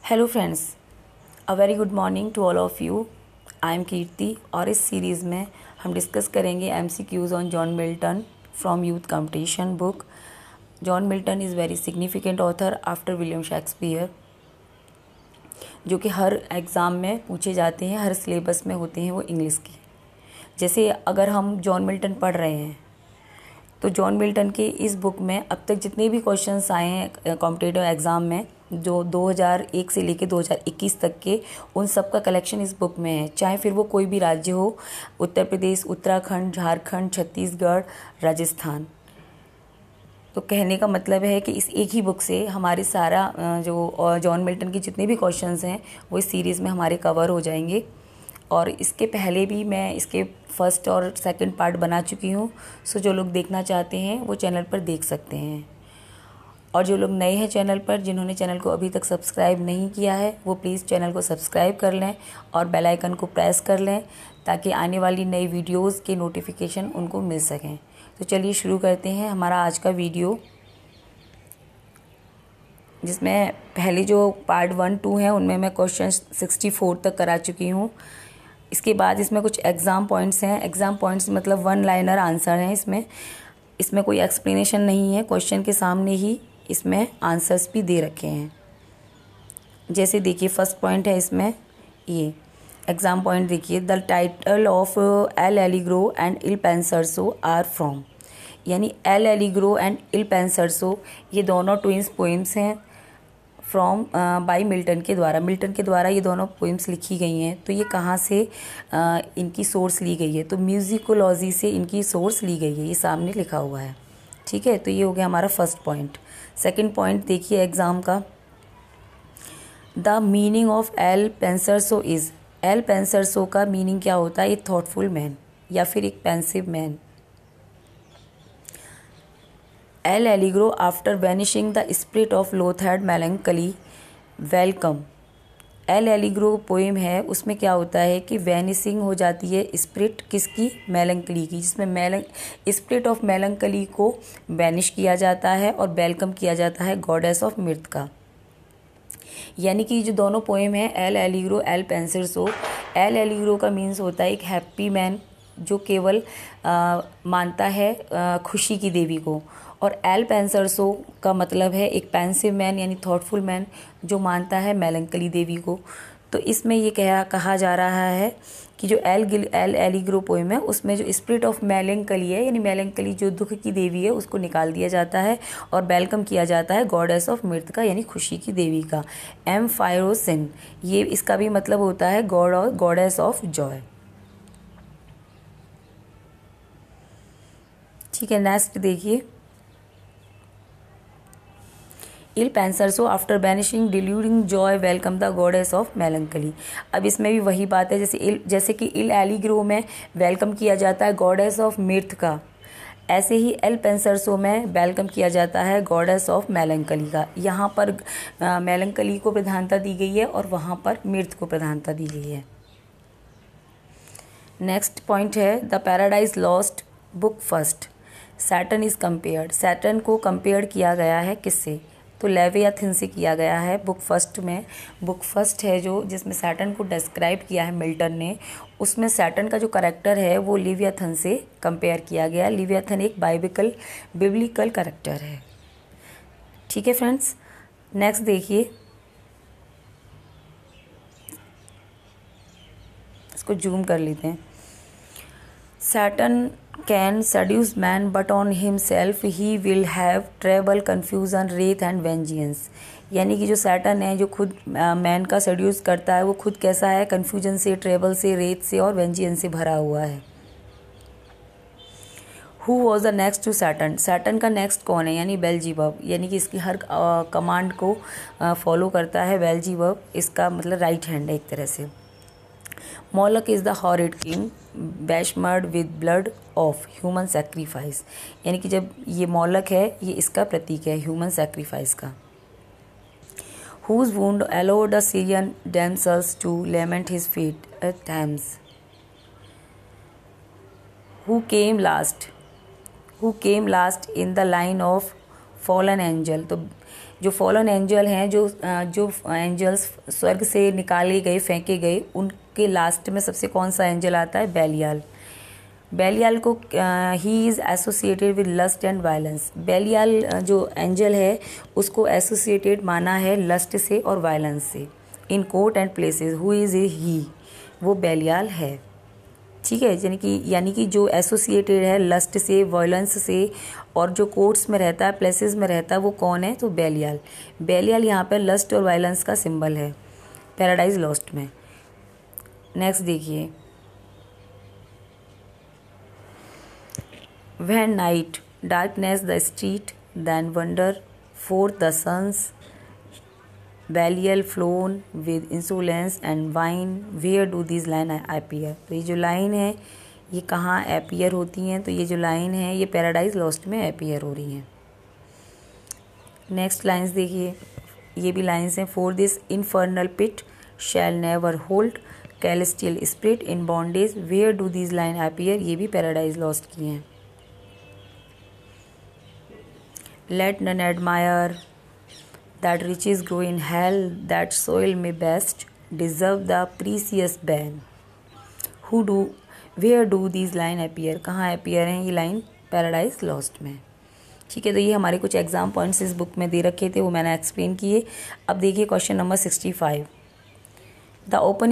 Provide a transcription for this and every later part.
Hello friends, a very good morning to all of you. I am Kirti और इस series में हम discuss करेंगे MCQs on John Milton from youth competition book. John Milton is very significant author after William Shakespeare, जो कि हर exam में पूछे जाते हैं, हर सिलेबस में होते हैं वो इंग्लिश के। जैसे अगर हम जॉन मिल्टन पढ़ रहे हैं तो जॉन मिल्टन के इस बुक में अब तक जितने भी क्वेश्चंस आए हैं कॉम्पिटिटिव एग्ज़ाम में, जो 2001 से लेके 2021 तक के, उन सब का कलेक्शन इस बुक में है। चाहे फिर वो कोई भी राज्य हो, उत्तर प्रदेश, उत्तराखंड, झारखंड, छत्तीसगढ़, राजस्थान। तो कहने का मतलब है कि इस एक ही बुक से हमारे सारा जो जॉन मिल्टन की जितने भी क्वेश्चंस हैं वो इस सीरीज़ में हमारे कवर हो जाएंगे। और इसके पहले भी मैं इसके फर्स्ट और सेकंड पार्ट बना चुकी हूँ। सो जो लोग देखना चाहते हैं वो चैनल पर देख सकते हैं। और जो लोग नए हैं चैनल पर, जिन्होंने चैनल को अभी तक सब्सक्राइब नहीं किया है, वो प्लीज़ चैनल को सब्सक्राइब कर लें और बेल आइकन को प्रेस कर लें ताकि आने वाली नई वीडियोस के नोटिफिकेशन उनको मिल सकें। तो चलिए शुरू करते हैं हमारा आज का वीडियो, जिसमें पहले जो पार्ट 1, 2 हैं उनमें मैं क्वेश्चन 64 तक करा चुकी हूँ। इसके बाद इसमें कुछ एग्ज़ाम पॉइंट्स हैं। एग्ज़ाम पॉइंट्स मतलब वन लाइनर आंसर हैं। इसमें कोई एक्सप्लेनेशन नहीं है, क्वेश्चन के सामने ही इसमें आंसर्स भी दे रखे हैं। जैसे देखिए फर्स्ट पॉइंट है इसमें, ये एग्ज़ाम पॉइंट देखिए, the title of L'Allegro and Il Penseroso are from, यानी L'Allegro and Il Penseroso ये दोनों ट्विंस पोइम्स हैं फ्रॉम बाई मिल्टन के द्वारा ये दोनों पोइम्स लिखी गई हैं। तो ये कहाँ से इनकी सोर्स ली गई है? तो म्यूजिकोलॉजी से इनकी सोर्स ली गई है, ये सामने लिखा हुआ है। ठीक है, तो ये हो गया हमारा फर्स्ट पॉइंट। सेकंड पॉइंट देखिए एग्ज़ाम का, the meaning of Il Penseroso is, Il Penseroso का मीनिंग क्या होता है? ए थॉटफुल मैन या फिर एक pensive man. L'Allegro after vanishing the spirit of loathed melancholy welcome. L'Allegro poem है, उसमें क्या होता है कि वैनिशिंग हो जाती है स्पिरिट किसकी? मेलंकली की, जिसमें स्पिरिट ऑफ मेलंकली को वैनिश किया जाता है और वेलकम किया जाता है गॉडेस ऑफ मिर्थ का। यानी कि जो दोनों पोएम है L'Allegro Il Penseroso, L'Allegro का मीन्स होता है एक हैप्पी मैन जो केवल मानता है खुशी की देवी को, और एल पेंसर्सो का मतलब है एक पेंसिव मैन यानी थॉटफुल मैन जो मानता है मेलंकली देवी को। तो इसमें ये कहा जा रहा है कि जो एल एलिग्रो पोएम है उसमें जो स्पिरिट ऑफ मेलंकली है, यानी मेलंकली जो दुख की देवी है, उसको निकाल दिया जाता है और वेलकम किया जाता है गॉडेस ऑफ मिर्थ का, यानी खुशी की देवी का, एम्फायरोसिन। ये इसका भी मतलब होता है गॉड और गॉडेस ऑफ जॉय। ठीक है, नेक्स्ट देखिए, Il Penseroso after banishing deluding joy welcome the goddess of melancholy. अब इसमें भी वही बात है, जैसे कि इल एलिग्रो में वेलकम किया जाता है गॉडेस ऑफ मिर्थ का, ऐसे ही एल पेंसर्सो में वेलकम किया जाता है गॉडेस ऑफ मेलंकली का। यहाँ पर मेलंकली को प्रधानता दी गई है और वहाँ पर मिर्थ को प्रधानता दी गई है। नेक्स्ट पॉइंट है, the Paradise Lost book first Saturn is compared. Saturn को कंपेयर किया गया है किससे? तो लेवियाथन से किया गया है बुक फर्स्ट में। बुक फर्स्ट है जो जिसमें सैटर्न को डिस्क्राइब किया है मिल्टन ने, उसमें सैटर्न का जो कैरेक्टर है वो लेवियाथन से कंपेयर किया गया। लेवियाथन एक बिब्लिकल कैरेक्टर है। ठीक है फ्रेंड्स, नेक्स्ट देखिए, इसको जूम कर लेते हैं। Saturn can seduce man, but on himself he will have trouble, confusion, wrath and vengeance। यानी कि जो सैटर्न है जो खुद मैन का सेड्यूस करता है, वो खुद कैसा है? कन्फ्यूजन से, ट्रेबल से, रेत से और वेंजियंस से भरा हुआ है। Who was the next to Saturn? Saturn का नेक्स्ट कौन है? यानी बेल्जीबब, यानी कि इसकी हर कमांड को फॉलो करता है बेल्जीबब, इसका मतलब राइट हैंड है एक तरह से। Moloch is the horrid king besmeared with blood of human sacrifice. यानी कि जब ये मॉलक है, ये इसका प्रतीक है ह्यूमन सेक्रीफाइस का। Whose wound allowed the Syrian damsels to lament his fate at Thammuz. Who came last in the line of fallen angel. तो जो फॉलन एंजल हैं, जो एंजल्स स्वर्ग से निकाले गए, फेंके गए, उनके लास्ट में सबसे कौन सा एंजल आता है? बेलियाल। बेलियाल को ही is associated with lust and violence. Belial जो एंजल है उसको एसोसिएटेड माना है लस्ट से और वायलेंस से। In court and places who is he, वो बेलियाल है। ठीक है, यानी कि जो एसोसिएटेड है लस्ट से, वायलेंस से, और जो कोर्ट्स में रहता है, प्लेसेस में रहता है, वो कौन है? तो बेलियाल। बेलियाल यहाँ पे लस्ट और वायलेंस का सिंबल है पैराडाइज लॉस्ट में। नेक्स्ट देखिए, When night darkness the street, then wonder forth the sons, Belial flown with insolence and wine, where do these lines appear? तो ये जो लाइन है ये कहाँ appear होती हैं? तो ये जो लाइन है ये पैराडाइज लॉस्ट में appear हो रही हैं। नेक्स्ट लाइन्स देखिए, ये भी लाइन्स हैं। For this infernal pit shall never hold celestial spirit in bondage, where do these lines appear? ये भी पैराडाइज लॉस्ट की हैं। Let none admire that riches grow in hell, that soil may best deserve the precious ban. Where do these line appear? कहाँ appear हैं ये line? Paradise Lost में। ठीक है, तो ये हमारे कुछ एग्जाम पॉइंट्स इस बुक में दे रखे थे, वो मैंने एक्सप्लेन किए। अब देखिए question number 65। The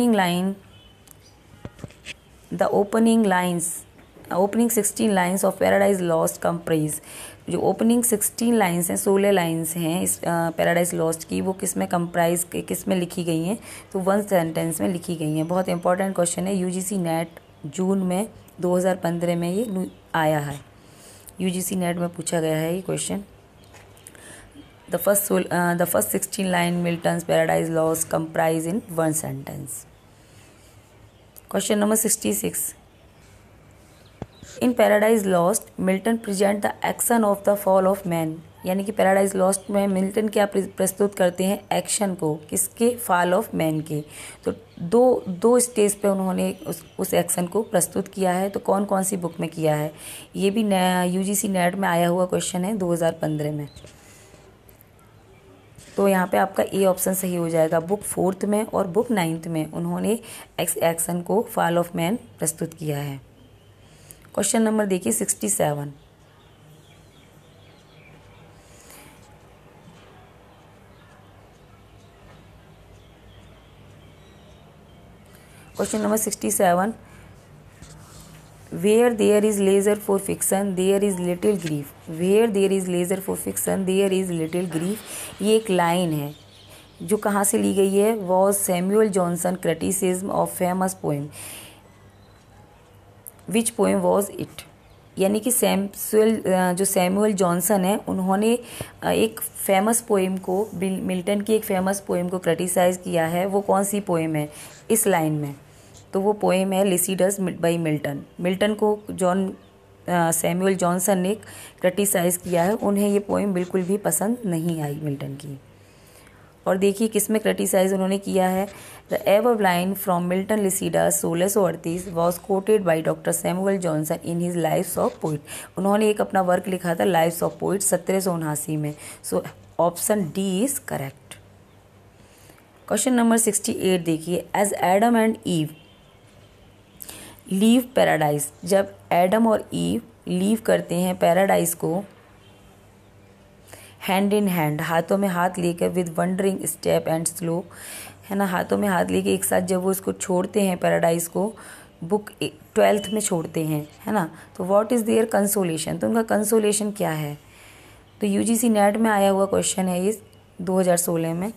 opening 16 lines of Paradise Lost comprise. जो ओपनिंग 16 लाइन्स हैं, 16 लाइन्स हैं इस पैराडाइज लॉस्ट की, वो किस में कंप्राइज, किस में लिखी गई हैं? तो वन सेंटेंस में लिखी गई हैं। बहुत इंपॉर्टेंट क्वेश्चन है, यूजीसी नेट जून में 2015 में ये आया है, यूजीसी नेट में पूछा गया है ये question. The first 16 line Milton's Paradise Lost comprise in one sentence. Question number 66। In Paradise Lost Milton present the action of the fall of man. यानी कि पैराडाइज लॉस्ट में मिल्टन क्या प्रस्तुत करते हैं? एक्शन को, किसके? फॉल ऑफ मैन के। तो दो स्टेज पे उन्होंने उस एक्शन को प्रस्तुत किया है। तो कौन कौन सी बुक में किया है? ये भी यूजीसी नेट में आया हुआ क्वेश्चन है 2015 में। तो यहाँ पे आपका ए ऑप्शन सही हो जाएगा। बुक 4th में और बुक 9th में उन्होंने एक्शन को, फॉल ऑफ मैन प्रस्तुत किया है। क्वेश्चन नंबर देखिए 67। Question number 67। Where there is leisure for fiction, there is little grief. Where there is leisure for fiction, there is little grief. ये एक लाइन है जो कहाँ से ली गई है? Was Samuel Johnson criticism of famous poem. Which poem was it? यानी कि जो सैमुअल जॉनसन है उन्होंने एक फेमस पोएम को, मिल्टन की एक फेमस पोएम को क्रिटिसाइज़ किया है। वो कौन सी पोएम है इस लाइन में? तो वो पोएम है लिसिडस बाई मिल्टन। मिल्टन को सैमुअल जॉनसन ने क्रिटिसाइज़ किया है, उन्हें ये पोएम बिल्कुल भी पसंद नहीं आई मिल्टन की। और देखिए किस में क्रिटिसाइज उन्होंने किया है। The ever line from Milton Lycidas सोलेस ओवर्टीज was quoted by doctor Samuel Johnson in his lifes of poet. उन्होंने एक अपना वर्क लिखा था लाइफ्स ऑफ पोइट 1779 में। So option D is correct. Question number 68 देखिए। As Adam and Eve leave paradise, जब एडम और ईव लीव करते हैं पैराडाइज को हैंड इन हैंड, हाथों में हाथ लेकर, with wandering step and slow, है ना, हाथों में हाथ लेके एक साथ जब वो इसको छोड़ते हैं पैराडाइज को, बुक 12th में छोड़ते हैं, है ना। तो व्हाट इज़ देयर कंसोलेशन, तो उनका कंसोलेशन क्या है? तो यूजीसी नेट में आया हुआ क्वेश्चन है ये 2016 में।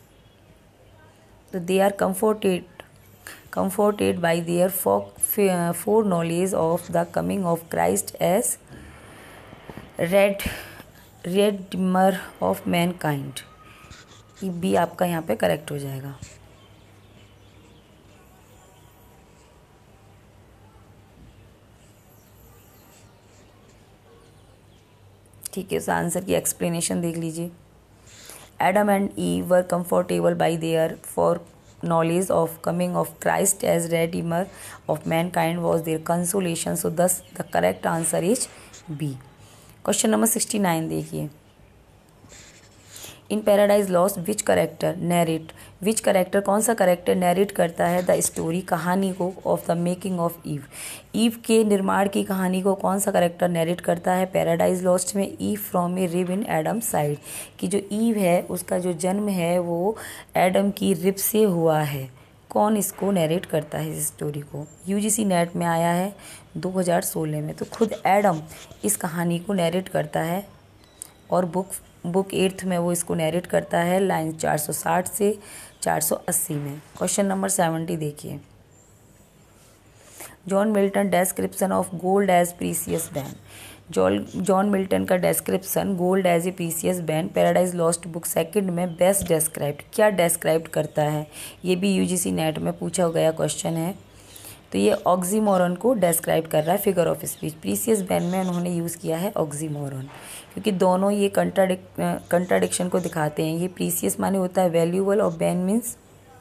तो they are comforted by their foreknowledge of the coming of Christ as Redeemer of mankind। ये बी आपका यहाँ पे करेक्ट हो जाएगा। ठीक है, उस आंसर की एक्सप्लेनेशन देख लीजिए। Adam and Eve were comfortable by their for knowledge of coming of Christ as Redeemer of mankind was their consolation, so thus the correct answer is B। Question number 69 देखिए। In Paradise Lost which character narrate, which character कौन सा character narrate करता है the story कहानी को of the making of Eve, Eve के निर्माण की कहानी को कौन सा करेक्टर नैरेट करता है पैराडाइज लॉस्ट में। Eve from a rib in Adam side, कि जो ईव है उसका जो जन्म है वो एडम की रिब से हुआ है, कौन इसको नैरेट करता है इस स्टोरी को। यूजीसी नेट में आया है 2016 में, तो खुद एडम इस कहानी को नैरेट करता है और बुक 8 में वो इसको नैरेट करता है लाइन 460 से 480 में। क्वेश्चन नंबर 70 देखिए, John Milton description of gold as precious bane, John Milton का description gold as a precious bane Paradise Lost book second में बेस्ट डेस्क्राइब्ड, क्या डेस्क्राइब करता है, ये भी यूजीसी नेट में पूछा गया क्वेश्चन है। तो ये ऑक्सीमोरन को डेस्क्राइब कर रहा है, figure of speech. Precious bane में उन्होंने यूज़ किया है ऑक्सीमोरन, क्योंकि दोनों ये कंट्राडिक्शन को दिखाते हैं। ये प्रीसियस माने होता है वैल्यूएबल और बैन मीन्स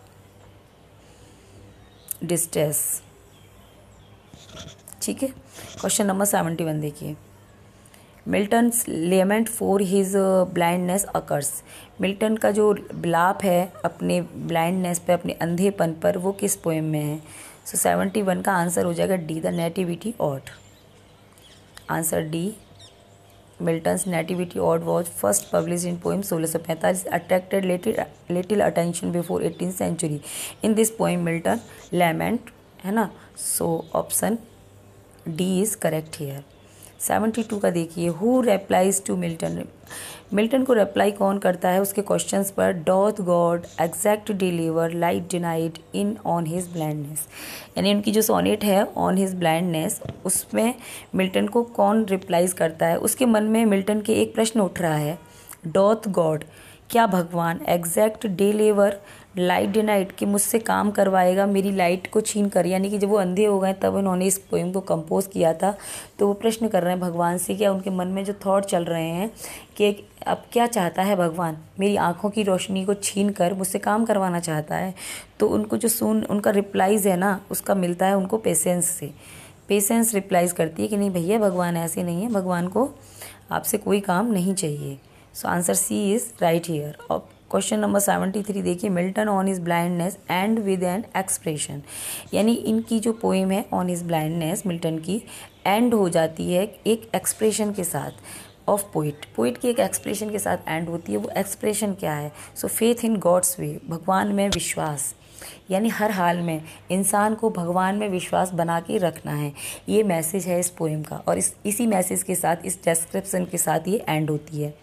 डिस्ट्रेस। ठीक है, क्वेश्चन नंबर 71 देखिए, Milton's lament for his blindness occurs, Milton का जो विलाप है अपने ब्लाइंडनेस पे, अपने अंधेपन पर, वो किस पोएम में है। सो 71 का आंसर हो जाएगा D, the nativity ode. Answer D, Milton's nativity ode was first publish in poem 1645, attracted little attention before 18th century. In this poem Milton lament, है ना, so option D is correct here. 72 का देखिए, who replies to Milton, Milton को reply कौन करता है उसके questions पर। Doth God exact deliver light denied in on his blindness, यानी उनकी जो सोनेट है ऑन हिज ब्लाइंडनेस, उसमें मिल्टन को कौन रिप्लाइज करता है। उसके मन में मिल्टन के एक प्रश्न उठ रहा है, डॉथ गॉड, क्या भगवान, एग्जैक्ट डिलीवर लाइट डिनाइट, कि मुझसे काम करवाएगा मेरी लाइट को छीन कर, यानी कि जब वो अंधे हो गए तब उन्होंने इस पोएम को कंपोज किया था। तो वो प्रश्न कर रहे हैं भगवान से, क्या उनके मन में जो थॉट चल रहे हैं कि अब क्या चाहता है भगवान, मेरी आंखों की रोशनी को छीन कर मुझसे काम करवाना चाहता है। तो उनको जो उनका रिप्लाइज है ना, उसका मिलता है उनको पेशेंस से। पेशेंस रिप्लाइज करती है कि नहीं भैया, भगवान ऐसे नहीं है, भगवान को आपसे कोई काम नहीं चाहिए। So answer C is right here. और क्वेश्चन नंबर 73 देखिए, Milton on his blindness end with an expression, यानी इनकी जो पोएम है ऑन हिज ब्लाइंडनेस मिल्टन की एंड हो जाती है एक एक्सप्रेशन के साथ ऑफ पोइट, पोइट की एक एक्सप्रेशन के साथ एंड होती है। वो एक्सप्रेशन क्या है, सो फेथ इन गॉड्स वे, भगवान में विश्वास, यानी हर हाल में इंसान को भगवान में विश्वास बना के रखना है। ये मैसेज है इस पोएम का, और इसी मैसेज के साथ, इस डिस्क्रिप्शन के साथ ये एंड होती है।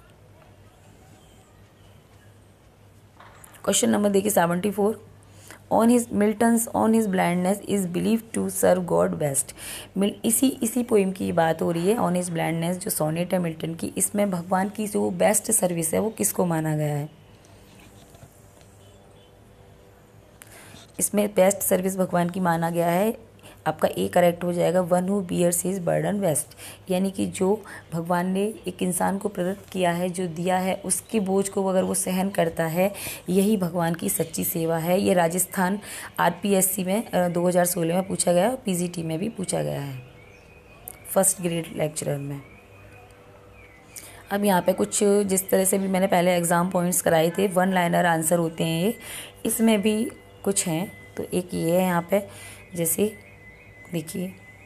क्वेश्चन नंबर देखिए 74, on his Milton's on his blindness is believe to serve God best, इसी पोइम की बात हो रही है। ऑन हिज ब्लाइंडनेस जो सोनेट है मिल्टन की, इसमें भगवान की जो बेस्ट सर्विस है वो किसको माना गया है। इसमें बेस्ट सर्विस भगवान की माना गया है, आपका ए करेक्ट हो जाएगा, one who bears his burden best, यानी कि जो भगवान ने एक इंसान को प्रेरित किया है, जो दिया है, उसके बोझ को अगर वो सहन करता है, यही भगवान की सच्ची सेवा है। ये राजस्थान आरपीएससी में 2016 में पूछा गया, पीजीटी में भी पूछा गया है फर्स्ट ग्रेड लेक्चरर में। अब यहाँ पे कुछ जिस तरह से भी मैंने पहले एग्ज़ाम पॉइंट्स कराए थे, वन लाइनर आंसर होते हैं ये, इसमें भी कुछ हैं। तो एक ये है यहाँ पे, जैसे देखिए,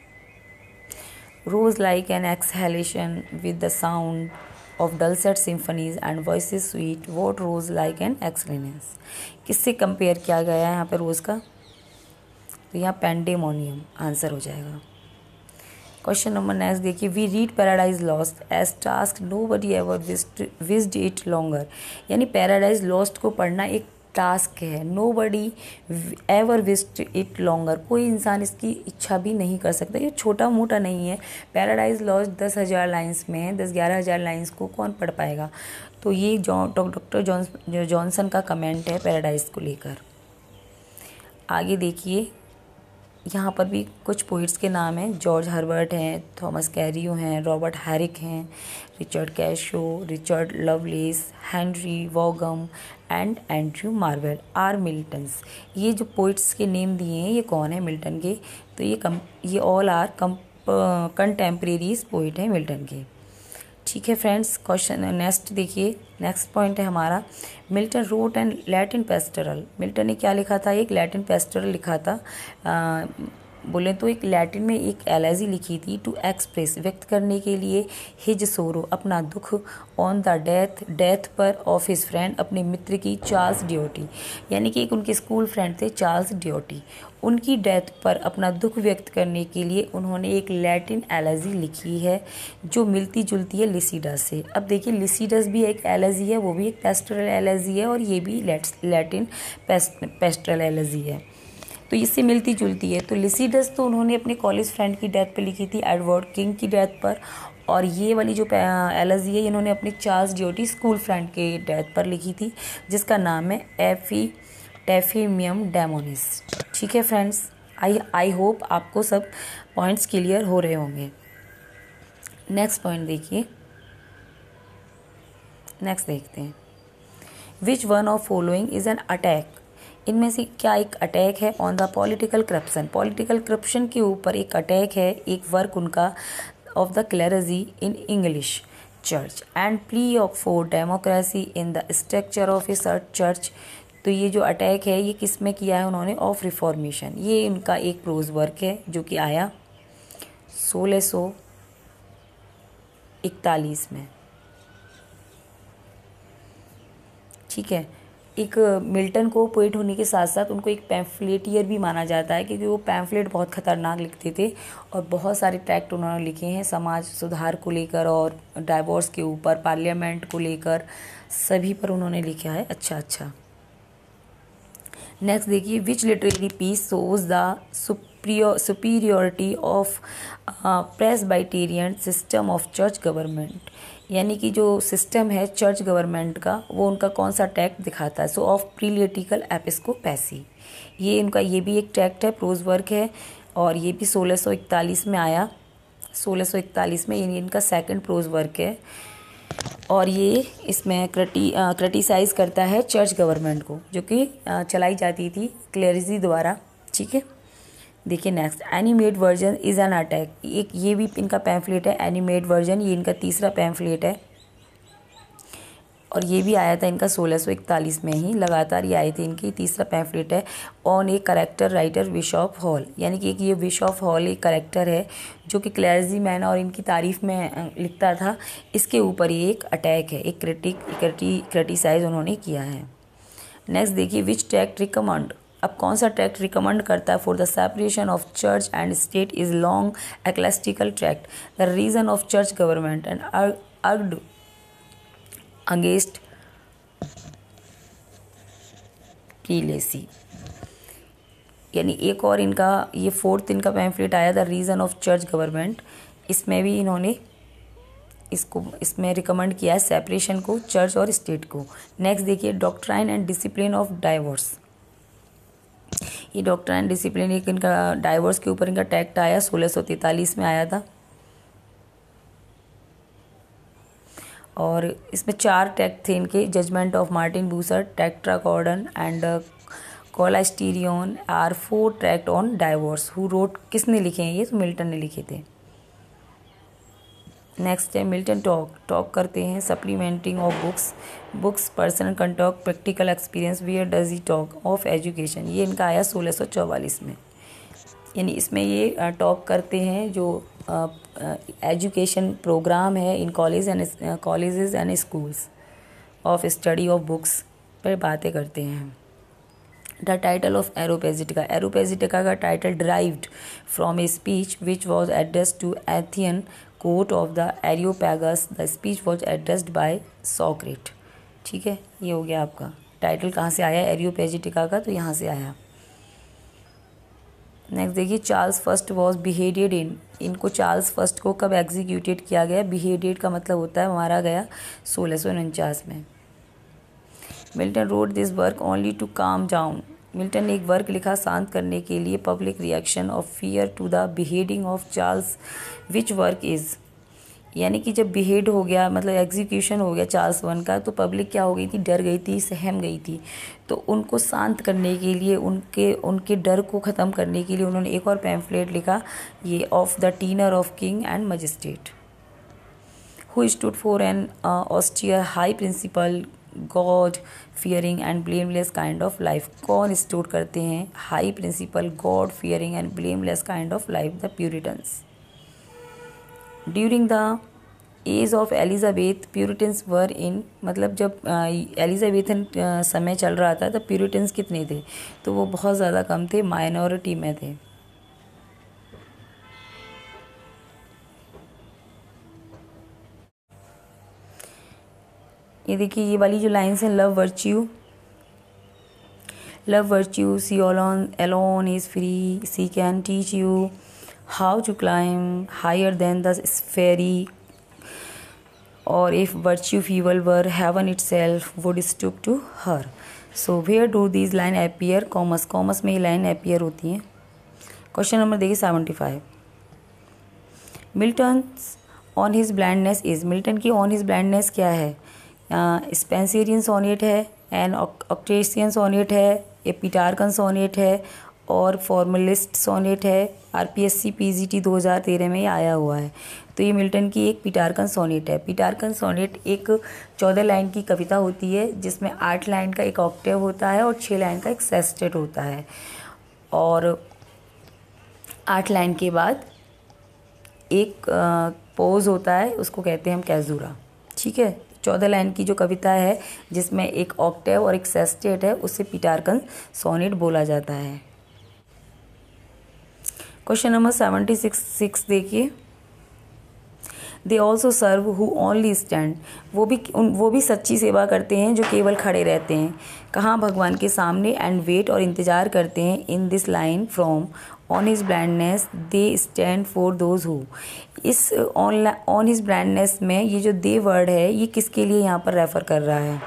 rose like an exhalation with the sound of dulcet symphonies and voices sweet, what rose like an excellence, किससे कंपेयर किया गया है यहाँ पे रोज़ का, तो यहाँ पेंडेमोनियम आंसर हो जाएगा। क्वेश्चन नंबर नेक्स्ट देखिए, we read Paradise Lost as task nobody ever wished it longer, यानी पैराडाइज लॉस्ट को पढ़ना एक टास्क है, nobody ever wished it longer, कोई इंसान इसकी इच्छा भी नहीं कर सकता, ये छोटा मोटा नहीं है। पैराडाइज लॉस्ट 10,000 लाइन्स में है, 10-11,000 लाइन्स को कौन पढ़ पाएगा। तो ये डॉक्टर जॉनसन का कमेंट है पैराडाइज को लेकर। आगे देखिए, यहाँ पर भी कुछ पोइट्स के नाम हैं, जॉर्ज हर्बर्ट हैं, थॉमस कैरियो हैं, रॉबर्ट हैरिक हैं, Richard Crashaw, Richard Lovelace, Henry Vaughan and Andrew Marvell are Milton's. ये जो पोइट्स के नेम दिए हैं ये कौन है मिल्टन के, तो ये ऑल आर कंटेम्प्रेरीज पोइट हैं मिल्टन के। ठीक है फ्रेंड्स, क्वेश्चन नेक्स्ट देखिए, नेक्स्ट पॉइंट है हमारा, Milton wrote and Latin pastoral. Milton ने क्या लिखा था, एक लैटिन पेस्टरल लिखा था, बोले तो एक लैटिन में एक एलेजी लिखी थी, टू एक्सप्रेस, व्यक्त करने के लिए, हिज सोरो, अपना दुख, ऑन द डेथ पर ऑफ हिज फ्रेंड, अपने मित्र की, चार्ल्स ड्योटी, यानी कि एक उनके स्कूल फ्रेंड थे चार्ल्स ड्योटी, उनकी डेथ पर अपना दुख व्यक्त करने के लिए उन्होंने एक लैटिन एलेजी लिखी है जो मिलती जुलती है लिसिडस से। अब देखिए लिसिडस भी एक एलेजी है, वो भी एक पेस्टरल एलेजी है, और ये भी लैटिन पेस्टरल एलेजी है, तो इससे मिलती जुलती है। तो लिसिडस तो उन्होंने अपने कॉलेज फ्रेंड की डेथ पे लिखी थी, एडवर्ड किंग की डेथ पर, और ये वाली जो एलेजी है इन्होंने अपने चार्ल्स ड्योटी स्कूल फ्रेंड के डेथ पर लिखी थी, जिसका नाम है टेफिमियम डेमोनिस। ठीक है फ्रेंड्स, आई होप आपको सब पॉइंट्स क्लियर हो रहे होंगे। नेक्स्ट पॉइंट देखिए, नेक्स्ट देखते हैं, which one of following is an attack, इनमें से क्या एक अटैक है on the political corruption, political corruption के ऊपर एक अटैक है, एक वर्क उनका of the clergy in English church, and plea of for democracy in the structure of a church. तो ये जो अटैक है ये किस में किया है उन्होंने, ऑफ रिफॉर्मेशन, ये इनका एक प्रोज वर्क है जो कि आया 1641 में। ठीक है, एक मिल्टन को पोएट होने के साथ साथ उनको एक पैम्फलेटियर भी माना जाता है, क्योंकि वो पैम्फलेट बहुत ख़तरनाक लिखते थे और बहुत सारे ट्रैक्ट उन्होंने लिखे हैं समाज सुधार को लेकर और डाइवोर्स के ऊपर, पार्लियामेंट को लेकर, सभी पर उन्होंने लिखा है। अच्छा नेक्स्ट देखिए, which literary piece shows the superiority of Presbyterian system of church government, यानी कि जो सिस्टम है चर्च गवर्नमेंट का वो उनका कौन सा टैक्ट दिखाता है, सो ऑफ प्रीलिटिकल एपिस्कोपेसी, ये इनका ये भी एक टैक्ट है, प्रोज वर्क है, और ये भी 1641 में आया, 1641 में इनका सेकंड प्रोज वर्क है, और ये इसमें क्रिटिसाइज़ करता है चर्च गवर्नमेंट को जो कि चलाई जाती थी क्लेरिजी द्वारा। ठीक है, देखिए next, Animadversions is an attack, एक ये भी इनका पैम्फलेट है, एनीमेड वर्जन, ये इनका तीसरा पैम्फलेट है, और ये भी आया था इनका 1641 में ही, लगातार ये आए थे, इनकी तीसरा पैम्फलेट है, on a character writer bishop Hall, यानी कि एक ये बिशॉप हॉल एक करेक्टर है जो कि क्लैरिजी मैन और इनकी तारीफ में लिखता था, इसके ऊपर ये एक अटैक है, एक क्रिटिसाइज उन्होंने किया है। नेक्स्ट देखिए, विच टैक्ट रिकमेंड, अब कौन सा ट्रैक्ट रिकमेंड करता है, for the separation of church and state is long ecclesiastical tract, the reason of church government and argued against prelacy, यानी एक और इनका ये फोर्थ इनका पैम्फलेट आया था, रीजन ऑफ चर्च गवर्नमेंट, इसमें भी इन्होंने इसमें रिकमेंड किया है सेपरेशन को, चर्च और स्टेट को। नेक्स्ट देखिए, doctrine and discipline of divorce, ये डॉक्ट्राइन एंड डिसिप्लिन एक इनका डाइवोर्स के ऊपर इनका टैक्ट आया, 1643 में आया था, और इसमें 4 टैक्ट थे इनके, judgement of Martin Bucer, Tetrachordon and Colasterion are 4 tract on divorce, who wrote, किसने लिखे हैं ये, तो मिल्टन ने लिखे थे। नेक्स्ट है मिल्टन टॉक करते हैं, supplementing of books person can talk practical experience, where does he talk of education, ये इनका आया 1644 में, यानी इसमें ये टॉक करते हैं जो एजुकेशन प्रोग्राम है in colleges and schools of study of books पर बातें करते हैं। द टाइटल ऑफ एरोपेजिटिका का title derived from a speech which was addressed to Athenian court of the Areopagus, the speech was addressed by Socrates. ठीक है, ये हो गया आपका टाइटल, कहाँ से आया, एरियोपेजिटिका का, तो यहाँ से आया। नेक्स्ट देखिए, चार्ल्स फर्स्ट वॉज बिहेडेड इनको चार्ल्स फर्स्ट को कब एग्जीक्यूटेड किया गया, बिहेडेड का मतलब होता है मारा गया, 1649 में। Milton wrote this work only to calm down, Milton ने एक वर्क लिखा शांत करने के लिए public reaction of fear to the beheading of Charles, which work is, यानी कि जब बिहेड हो गया मतलब एग्जीक्यूशन हो गया चार्ल्स वन का, तो पब्लिक क्या हो गई थी, डर गई थी, सहम गई थी, तो उनको शांत करने के लिए, उनके डर को ख़त्म करने के लिए उन्होंने एक और पैम्फलेट लिखा, ये of the tenure of king and magistrate, who stood for an austere high principle God fearing and blameless kind of life. कौन स्टूड करते हैं high principle God fearing and blameless kind of life? The Puritans. During the age of Elizabeth Puritans were in, मतलब जब Elizabethan समय चल रहा था तब प्यूरिटन्स कितने थे? तो वो बहुत ज़्यादा कम थे, माइनॉरिटी में थे। ये देखिए ये वाली जो लाइन्स हैं, love virtue she alone is free, she can teach you how to climb higher than the fairy, or if virtue feeble were heaven itself would stoop to her. So where do these line appear? Comus में ये line appear होती हैं। Question number देखिए 75। Milton on his blindness is, Milton की on his blindness क्या है? Spenserian sonnet है, an Octavian sonnet है, ए पिटारकन सोनेट है और फॉर्मलिस्ट सोनेट है। आरपीएससी पीजीटी 2013 में ये आया हुआ है। तो ये मिल्टन की एक पिटारकन सोनेट है। पिटारकन सोनेट एक 14 लाइन की कविता होती है जिसमें 8 लाइन का एक ऑक्टेव होता है और 6 लाइन का एक सेस्टेट होता है, और 8 लाइन के बाद एक पोज होता है, उसको कहते हैं हम कैजुरा। ठीक है, 14 लाइन की जो कविता है जिसमें एक ऑक्टेव और एक सेस्टेट है उसे पिटारकन सोनेट बोला जाता है। क्वेश्चन नंबर 76 देखिए। They also serve who only stand, वो भी सच्ची सेवा करते हैं जो केवल खड़े रहते हैं। कहाँ? भगवान के सामने। एंड वेट, और इंतज़ार करते हैं। In this line from on his blindness they stand for those who, इस ऑन हिज ब्लाइंडनेस में ये जो दे वर्ड है ये किसके लिए यहाँ पर रेफर कर रहा है?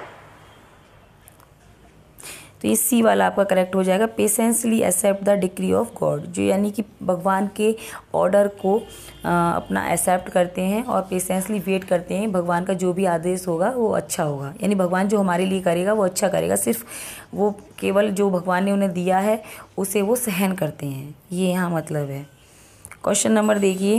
तो ये सी वाला आपका करेक्ट हो जाएगा। Patiently accept the decree of God, जो यानी कि भगवान के ऑर्डर को अपना एक्सेप्ट करते हैं और पेशेंसली वेट करते हैं। भगवान का जो भी आदेश होगा वो अच्छा होगा, यानी भगवान जो हमारे लिए करेगा वो अच्छा करेगा। सिर्फ वो केवल जो भगवान ने उन्हें दिया है उसे वो सहन करते हैं, ये यहाँ मतलब है। क्वेश्चन नंबर देखिए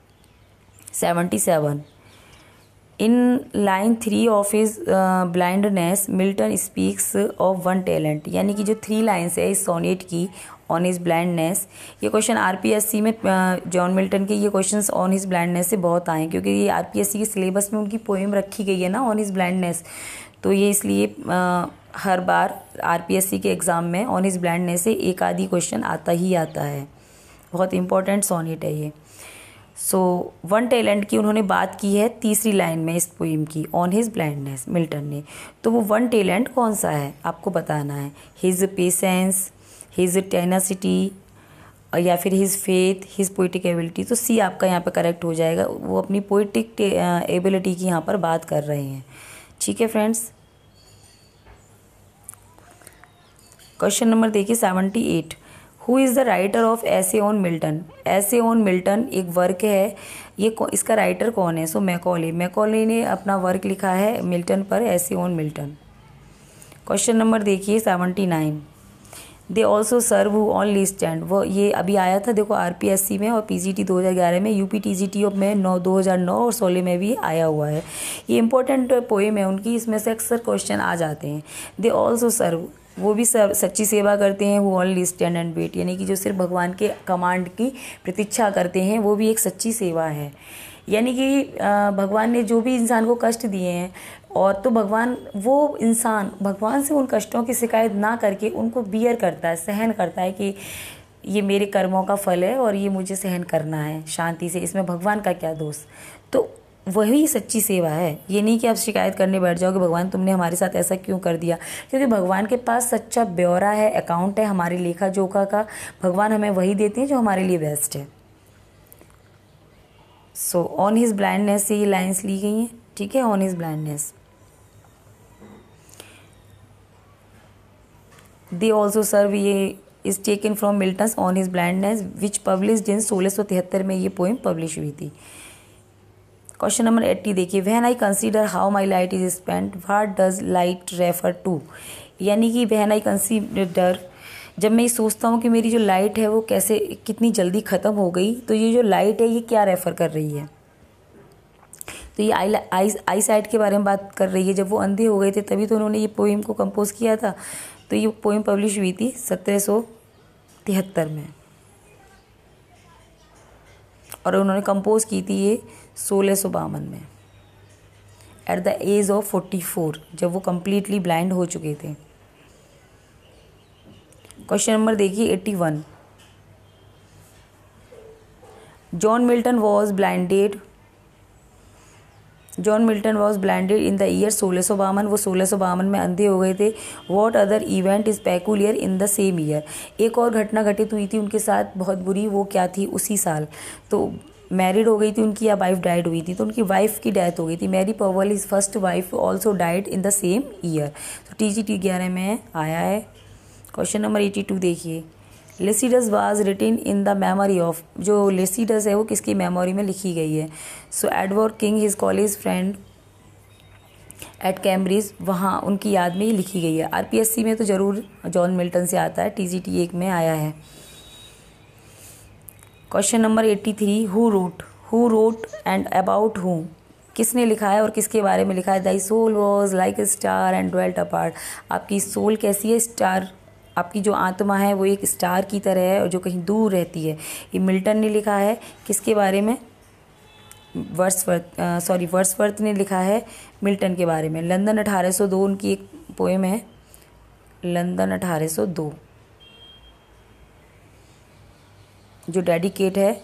77। In line 3 of his blindness Milton speaks of one talent, यानी कि जो 3 लाइन्स है इस सोनेट की ऑन हिज ब्लाइंडनेस, ये क्वेश्चन आरपीएससी में जॉन मिल्टन के ये क्वेश्चंस ऑन हिज ब्लाइंडनेस से बहुत आए हैं, क्योंकि ये आरपीएससी के सिलेबस में उनकी पोएम रखी गई है ना ऑन हिज ब्लाइंडनेस। तो ये इसलिए हर बार आरपीएससी के एग्ज़ाम में ऑन हिज ब्लाइंडनेस से एक आधी क्वेश्चन आता ही आता है। बहुत इंपॉर्टेंट सोनेट है ये। सो वन टैलेंट की उन्होंने बात की है 3री लाइन में इस पोइम की, ऑन हिज ब्लाइंडनेस मिल्टन ने। तो वो वन टैलेंट कौन सा है आपको बताना है। हिज पेशेंस, हिज टेनासिटी, या फिर his faith, his poetic ability. तो सी आपका यहाँ पे करेक्ट हो जाएगा। वो अपनी पोइटिक एबिलिटी की यहाँ पर बात कर रहे हैं। ठीक है फ्रेंड्स। क्वेश्चन नंबर देखिए 78। Who is the writer of essay on Milton? Essay on Milton एक वर्क है, ये इसका राइटर कौन है? सो मैकॉले ने अपना वर्क लिखा है मिल्टन पर, ऐसे ऑन मिल्टन। क्वेश्चन नंबर देखिए 79। They also serve who only stand, वो ये अभी आया था देखो आरपीएससी में और पीजीटी 2011 में, यूपी टीजीटी में 2009 और 16 में भी आया हुआ है। ये इंपॉर्टेंट पोएम है उनकी, इसमें से अक्सर क्वेश्चन आ जाते हैं। दे ऑल्सो सर्व, वो भी सच्ची सेवा करते हैं। वो ओनली स्टैंड एंड वेट, यानी कि जो सिर्फ भगवान के कमांड की प्रतीक्षा करते हैं, वो भी एक सच्ची सेवा है। यानी कि भगवान ने जो भी इंसान को कष्ट दिए हैं, और तो भगवान वो इंसान भगवान से उन कष्टों की शिकायत ना करके उनको बियर करता है, सहन करता है कि ये मेरे कर्मों का फल है और ये मुझे सहन करना है शांति से, इसमें भगवान का क्या दोष। तो वही सच्ची सेवा है। ये नहीं कि आप शिकायत करने बैठ जाओ कि भगवान तुमने हमारे साथ ऐसा क्यों कर दिया, क्योंकि भगवान के पास सच्चा ब्यौरा है, अकाउंट है हमारे लेखा जोखा का। भगवान हमें वही देते हैं जो हमारे लिए बेस्ट है। सो ऑन हिज ब्लाइंडनेस से ये लाइन्स ली गई हैं। ठीक है, on his blindness. They also serve, ये is taken from Milton's on his blindness which published in 1673 में ये पोएम पब्लिश हुई थी। क्वेश्चन नंबर 80 देखिए। When I consider how my light is spent what does light refer to, यानी कि when I consider, जब मैं ये सोचता हूँ कि मेरी जो लाइट है वो कैसे कितनी जल्दी ख़त्म हो गई, तो ये जो लाइट है ये क्या रेफ़र कर रही है? तो ये आई साइट के बारे में बात कर रही है। जब वो अंधे हो गए थे तभी तो उन्होंने ये पोइम को कंपोज किया था। तो ये पोइम पब्लिश हुई थी 1773 में, और उन्होंने कंपोज की थी ये 1652 में, एट द एज ऑफ 44, जब वो कम्प्लीटली ब्लाइंड हो चुके थे। क्वेश्चन नंबर देखिए 81। John Milton was blinded in the year 1652। वो 1652 में अंधे हो गए थे। What other event is peculiar in the same year. एक और घटना घटित हुई थी उनके साथ बहुत बुरी, वो क्या थी उसी साल। तो मैरिड हो गई थी उनकी या वाइफ डाइड हुई थी, तो उनकी वाइफ की डेथ हो गई थी। Mary Powell is first wife also died in the same year. तो TGT 11 में आया है। क्वेश्चन नंबर 82 देखिए। Lycidas was written in the memory of. जो लेसिडस है वो किसकी मेमोरी में लिखी गई है? So Edward King his college friend at Cambridge, वहाँ उनकी याद में ये लिखी गई है। RPSC में तो ज़रूर जॉन मिल्टन से आता है, TGT 1 में आया है। Question number 83। Who wrote and about who. किसने लिखा है और किसके बारे में लिखा है? Thy soul was like a star and dwelt apart. आपकी सोल कैसी है? स्टार। आपकी जो आत्मा है वो एक स्टार की तरह है और जो कहीं दूर रहती है। ये मिल्टन ने लिखा है। किसके बारे में? वर्ड्सवर्थ ने लिखा है मिल्टन के बारे में। लंदन 1802 उनकी एक पोएम है, लंदन 1802, जो डेडिकेट है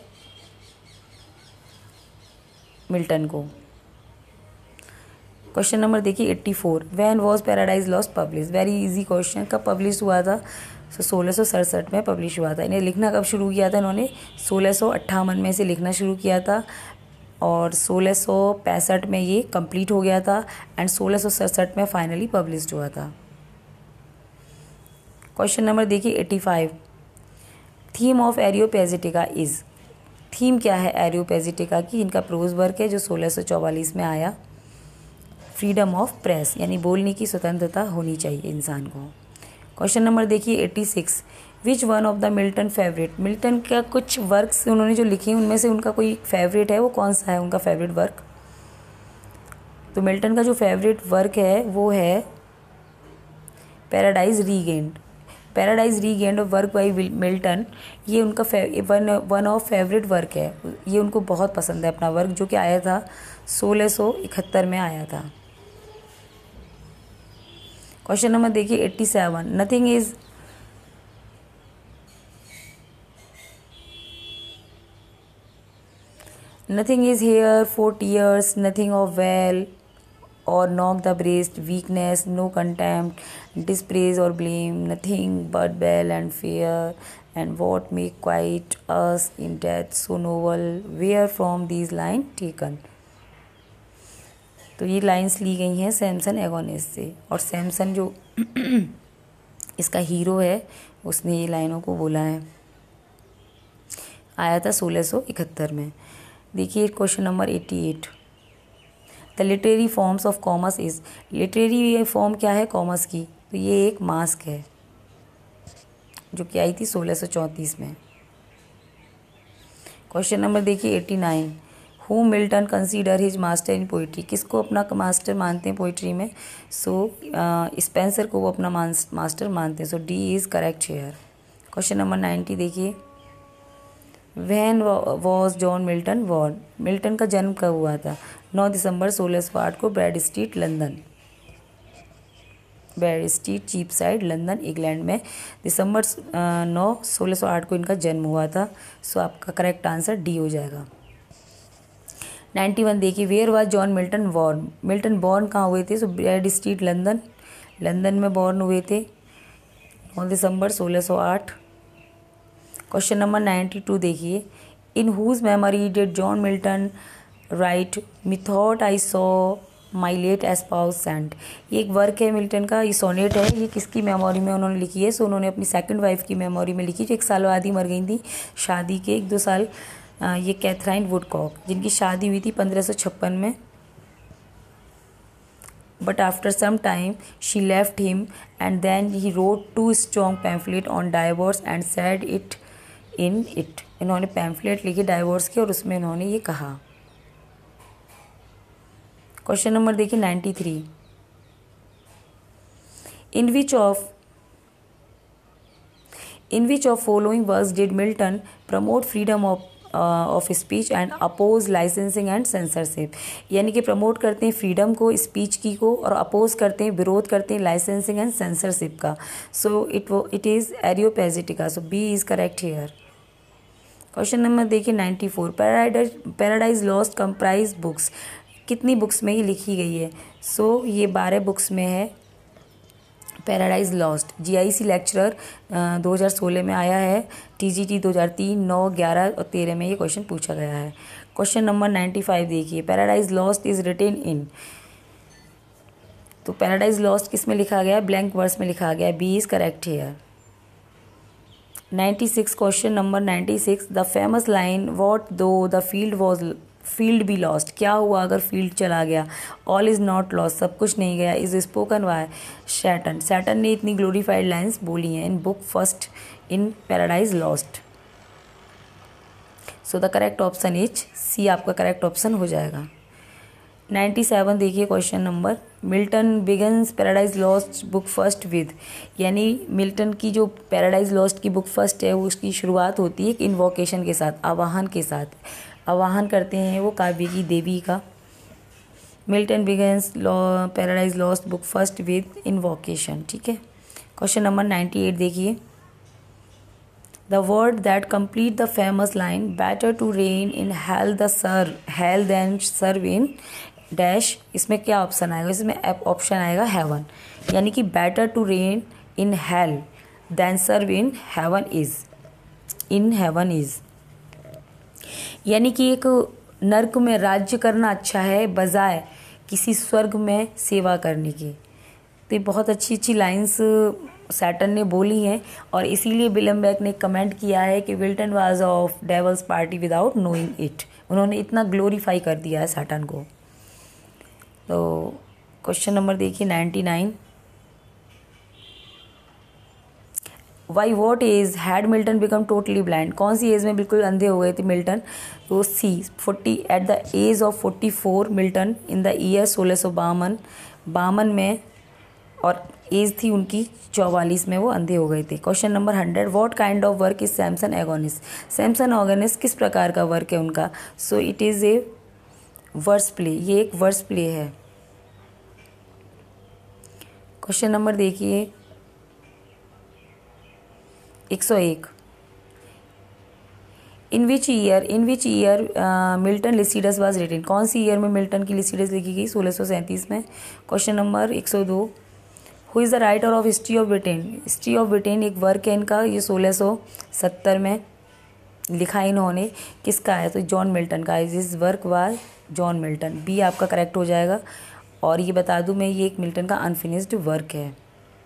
मिल्टन को। क्वेश्चन नंबर देखिए 84। When was Paradise Lost publish. Very easy question. कब पब्लिश हुआ था? 1667 में पब्लिश हुआ था। इन्हें लिखना कब शुरू किया था? इन्होंने 1658 में से लिखना शुरू किया था और 1665 में ये कंप्लीट हो गया था एंड 1667 में फाइनली पब्लिश हुआ था। क्वेश्चन नंबर देखिए 85। Theme of Areopagitica is. Theme क्या है एरियोपेजिटिका की? इनका प्रोज वर्क है जो 1644 में आया। फ्रीडम ऑफ प्रेस, यानी बोलने की स्वतंत्रता होनी चाहिए इंसान को। क्वेश्चन नंबर देखिए 86। Which one of the Milton favourite. Milton का कुछ वर्क्स उन्होंने जो लिखे उनमें से उनका कोई फेवरेट है, वो कौन सा है उनका फेवरेट वर्क? तो मिल्टन का जो फेवरेट वर्क है वो है Paradise Regained. Paradise Regained work by Milton, ये उनका वन ऑफ फेवरेट वर्क है। ये उनको बहुत पसंद है अपना वर्क, जो कि आया था 1671 में आया था। क्वेश्चन नंबर देखिए 87। Nothing is here for tears, nothing of well or knock the breast, weakness, no contempt, dispraise or blame, nothing but bell and fear, and what make quiet us in death so noble, where from these lines taken। तो ये lines ली गई हैं Samson agonist से, और सैमसन जो इसका hero है उसने ये लाइनों को बोला है। आया था 1671 में। देखिए question number 88। The literary forms of Comus is. Literary form क्या है कॉमर्स की? तो ये एक मास्क है जो कि आई थी 1634 में। क्वेश्चन नंबर देखिए 89। Who Milton consider his master in poetry. किसको अपना मास्टर मानते हैं पोइट्री में? स्पेंसर को वो अपना मास्टर मानते हैं। So D is correct here. Question number 90 देखिए। When was John Milton born. Milton का जन्म कब हुआ था? 9 दिसंबर 1608 को Bread Street Cheapside London England में दिसंबर 9 1608 को इनका जन्म हुआ था। सो आपका करेक्ट आंसर D हो जाएगा। 91 देखिए। Where was John Milton born. Milton born कहाँ हुए थे? सो ब्रैड स्ट्रीट लंदन में बॉर्न हुए थे 9 दिसंबर 1608। क्वेश्चन नंबर 92 देखिए। In whose memory did John Milton write methought I saw my late espoused saint. ये एक वर्क है मिल्टन का, ये सोनेट है। ये किसकी मेमोरी में उन्होंने लिखी है? सो उन्होंने अपनी सेकंड वाइफ की मेमोरी में लिखी, जो 1 साल बाद ही मर गई थी शादी के 1-2 साल। ये कैथराइन वुडकॉक, जिनकी शादी हुई थी 1556 में। But after some time she left him and then he wrote 2 strong pamphlet on divorce and said it in it. इन्होंने पैम्फलेट लिखे डाइवोर्स के और उसमें इन्होंने ये कहा। क्वेश्चन नंबर देखिए 93, in which of following works did Milton promote freedom of speech and oppose licensing and censorship. यानी कि प्रमोट करते हैं फ्रीडम को, स्पीच की को, और अपोज करते हैं, विरोध करते हैं लाइसेंसिंग एंड सेंसरशिप का। So it is Areopagitica. So B is correct here. Question number देखिए 94, पैराडाइज लॉस्ट कंप्राइज बुक्स। कितनी बुक्स में ये लिखी गई है? सो ये 12 बुक्स में है पैराडाइज लॉस्ट। जीआईसी लेक्चरर 2016 में आया है, टीजीटी 2003, 9, 11 और 13 में ये क्वेश्चन पूछा गया है। क्वेश्चन नंबर 95 देखिए, Paradise Lost is written in. तो पैराडाइज लॉस्ट किस में लिखा गया? ब्लैंक वर्स में लिखा गया। B is correct here. 96, question number 96, the famous line what though the field be lost. क्या हुआ अगर फील्ड चला गया? ऑल इज़ नॉट लॉस्ट, सब कुछ नहीं गया। इज स्पोकन बाय सैटर्न ने इतनी ग्लोरीफाइड लाइन्स बोली हैं in book first in Paradise Lost. So the correct option is C, आपका करेक्ट ऑप्शन हो जाएगा। 97 देखिए question number, Milton begins Paradise Lost book first with. यानी मिल्टन की जो पैराडाइज लॉस्ट की बुक फर्स्ट है वो उसकी शुरुआत होती है एक इन्वोकेशन के साथ, आवाहन के साथ। आवाहन करते हैं वो काव्य की देवी का। Milton begins Paradise Lost book first with invocation. ठीक है। क्वेश्चन नंबर 98 देखिए, the word that complete the famous line better to reign in hell than serve in dash. इसमें क्या ऑप्शन आएगा? इसमें ऑप्शन आएगा हेवन। यानी कि better to reign in hell than serve in heaven is. यानी कि एक नर्क में राज्य करना अच्छा है बजाय किसी स्वर्ग में सेवा करने की। तो ये बहुत अच्छी अच्छी लाइंस सैटर्न ने बोली हैं, और इसीलिए विलियम बेक ने कमेंट किया है कि Milton was of devil's party without knowing it. उन्होंने इतना ग्लोरीफाई कर दिया है सैटर्न को। तो क्वेश्चन नंबर देखिए 99, by what age had Milton become totally blind. कौन सी एज में बिल्कुल अंधे हो गए थे मिल्टन? तो C 40 at the age of 44 Milton in the year 1652 में, और एज थी उनकी 44 में वो अंधे हो गए थे। Question number 100, what kind of work is Samson Agonistes. Samson Agonistes किस प्रकार का वर्क है उनका? So it is a verse play. ये एक वर्स प्ले है। क्वेश्चन नंबर देखिए 101, in which year Milton Lycidas was written. कौन सी ईयर में मिल्टन की लिसिडस लिखी गई? 1637 में। Question number 102, who is the writer of history of Britain. History of Britain एक वर्क है इनका, ये 1670 में लिखा इन्होंने। किसका है? तो जॉन मिल्टन का। This work was John Milton. B आपका करेक्ट हो जाएगा। और ये बता दूं मैं, ये एक मिल्टन का अनफिनिश्ड वर्क है।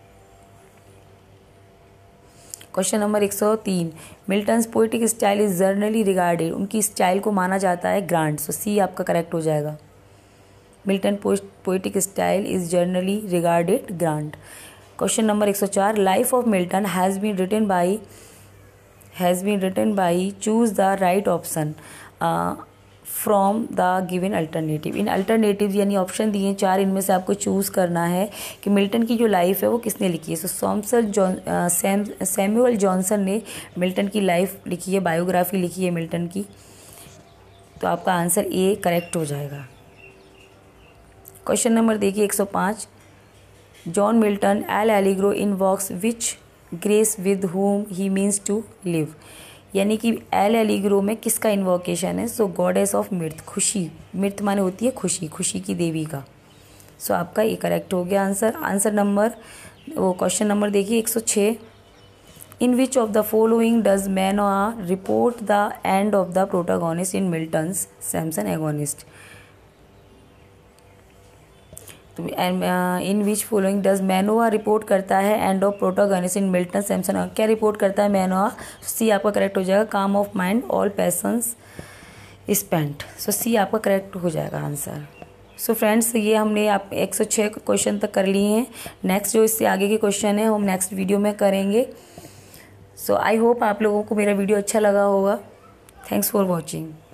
Question number 103, Milton's poetic style is generally regarded. उनकी स्टाइल को माना जाता है ग्रांड। सो सी आपका करेक्ट हो जाएगा। Milton poetic style is generally regarded grand. Question number 104, life of Milton has been written by choose the right option from the given alternative. इन alternative यानी ऑप्शन दिए 4, इनमें से आपको चूज़ करना है कि मिल्टन की जो लाइफ है वो किसने लिखी है। सो सैमुअल जॉनसन ने मिल्टन की लाइफ लिखी है, बायोग्राफी लिखी है मिल्टन की। तो आपका आंसर ए करेक्ट हो जाएगा। क्वेश्चन नंबर देखिए 105, John Milton L'Allegro in walks which grace with whom he means to live. यानी कि एल एलिग्रो में किसका इन्वोकेशन है? सो गॉडेस ऑफ मिर्थ, खुशी। मिर्थ माने होती है खुशी, खुशी की देवी का। सो आपका ये करेक्ट हो गया आंसर नंबर। वो क्वेश्चन नंबर देखिए 106, in which of the following does Manoa report the end of the protagonist in Milton's Samson Agonistes. तो in which following does Manoa report करता है end of protagonist in Milton Samson. क्या report करता है मैनोआ? सी आपका correct हो जाएगा। Calm of mind all passions spent. So C आपका करेक्ट हो जाएगा आंसर। सो फ्रेंड्स, ये हमने आप 106 क्वेश्चन तक कर लिए हैं। नेक्स्ट जो इससे आगे के क्वेश्चन है हम नेक्स्ट वीडियो में करेंगे। सो आई होप आप लोगों को मेरा वीडियो अच्छा लगा होगा। Thanks for watching.